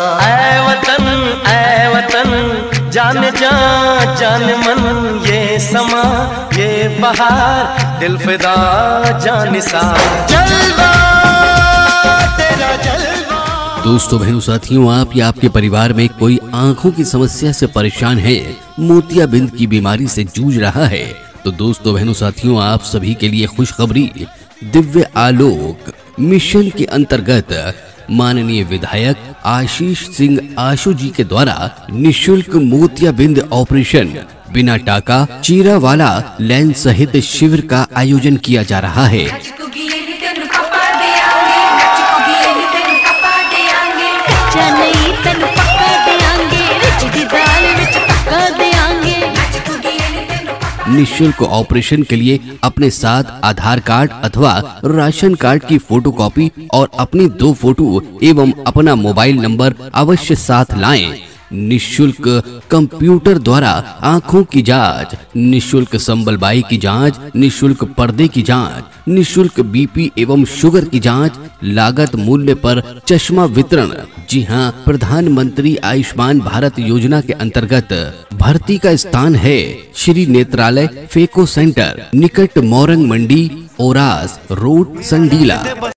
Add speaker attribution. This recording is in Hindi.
Speaker 1: ऐ वतन जान जा जान मन, ये समा ये बहार दिल फिदा जान सा, जलवा तेरा जलवा।
Speaker 2: दोस्तों, बहनों, साथियों, आप या आपके परिवार में कोई आंखों की समस्या से परेशान है, मोतियाबिंद की बीमारी से जूझ रहा है, तो दोस्तों, बहनों, साथियों, आप सभी के लिए खुशखबरी। दिव्य आलोक मिशन के अंतर्गत माननीय विधायक आशीष सिंह आशु जी के द्वारा निशुल्क मोतियाबिंद ऑपरेशन बिना टाका चीरा वाला लेंस सहित शिविर का आयोजन किया जा रहा है। निशुल्क ऑपरेशन के लिए अपने साथ आधार कार्ड अथवा राशन कार्ड की फोटोकॉपी और अपनी 2 फोटो एवं अपना मोबाइल नंबर अवश्य साथ लाएं। निशुल्क कंप्यूटर द्वारा आंखों की जांच, निशुल्क संबलबाई की जांच, निशुल्क पर्दे की जांच, निशुल्क बीपी एवं शुगर की जांच, लागत मूल्य पर चश्मा वितरण। जी हां, प्रधानमंत्री आयुष्मान भारत योजना के अंतर्गत भर्ती का स्थान है श्री नेत्रालय फेको सेंटर, निकट मोरंग मंडी, ओरास रोड, संडीला।